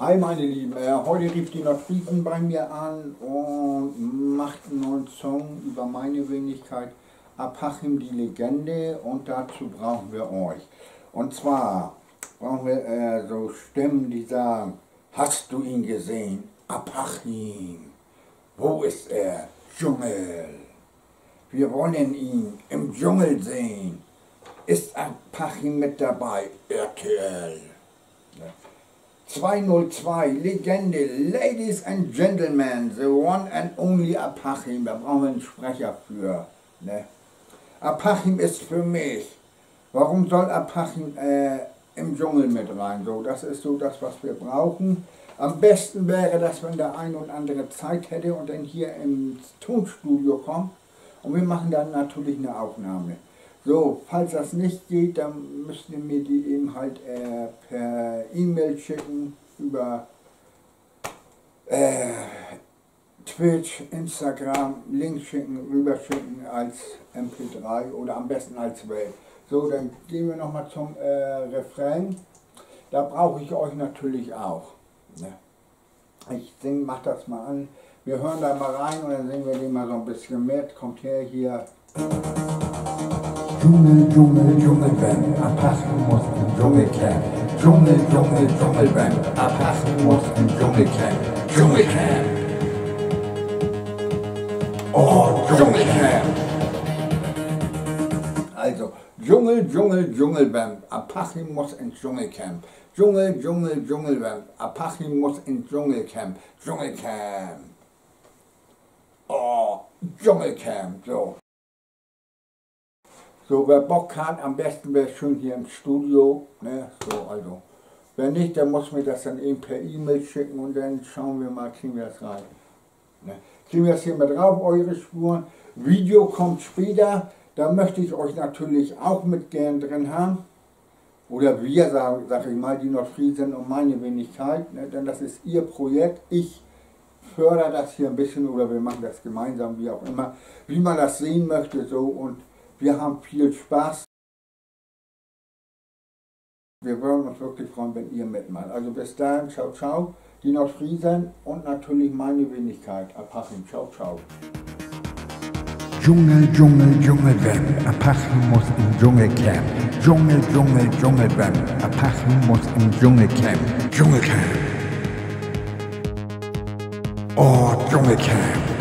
Hi meine Lieben, heute rief die Nordfriesen bei mir an und macht einen neuen Song über meine Wenigkeit, Apachim die Legende, und dazu brauchen wir euch. Und zwar brauchen wir so Stimmen, die sagen: Hast du ihn gesehen? Apachim, wo ist er? Dschungel. Wir wollen ihn im Dschungel sehen. Ist Apachim mit dabei? RTL. 202, Legende, Ladies and Gentlemen, the one and only Apachim, da brauchen wir einen Sprecher für. Ne? Apachim ist für mich. Warum soll Apachim im Dschungel mit rein? So, das ist so das, was wir brauchen. Am besten wäre das, wenn der ein oder andere Zeit hätte und dann hier ins Tonstudio kommt und wir machen dann natürlich eine Aufnahme. So, falls das nicht geht, dann müsst ihr mir die eben halt per E-Mail schicken, über Twitch, Instagram, Link schicken, rüberschicken als MP3 oder am besten als Wave. So, dann gehen wir nochmal zum Refrain. Da brauche ich euch natürlich auch. Ne? Ich mach das mal an. Wir hören da mal rein und dann singen wir den mal so ein bisschen mit. Kommt her hier. Dschungel, Dschungel, Dschungelband, Apachim muss im Dschungelcamp. Dschungel, Dschungel, Dschungelband, Apachim muss im Dschungelcamp. Dschungelcamp. Oh, Dschungelcamp. Also, Dschungel, Dschungel, Dschungelband, Apachim muss ins Dschungelcamp. Dschungel, Dschungel, Dschungelband, Apachim muss ins Dschungelcamp. Dschungelcamp. Oh, Dschungelcamp, so. So, wer Bock hat, am besten wäre es schön hier im Studio, ne, so, also. Wer nicht, der muss mir das dann eben per E-Mail schicken und dann schauen wir mal, kriegen wir das rein. Ne. Kriegen wir das hier mit drauf, eure Spuren. Video kommt später, da möchte ich euch natürlich auch mit gern drin haben. Oder wir, sag ich mal, die Nordfriesen und meine Wenigkeit, ne, denn das ist ihr Projekt. Ich fördere das hier ein bisschen oder wir machen das gemeinsam, wie auch immer, wie man das sehen möchte, so, und wir haben viel Spaß. Wir würden uns wirklich freuen, wenn ihr mitmacht. Also bis dahin, ciao, ciao. Die Nordfriesen und natürlich meine Wenigkeit, Apachim. Ciao, ciao. Dschungel, Dschungel, Dschungelband, Apachim muss im Dschungelcamp. Dschungel, Dschungel, Dschungelband, Apachim muss im Dschungelcamp. Dschungelcamp. Oh, Dschungelcamp.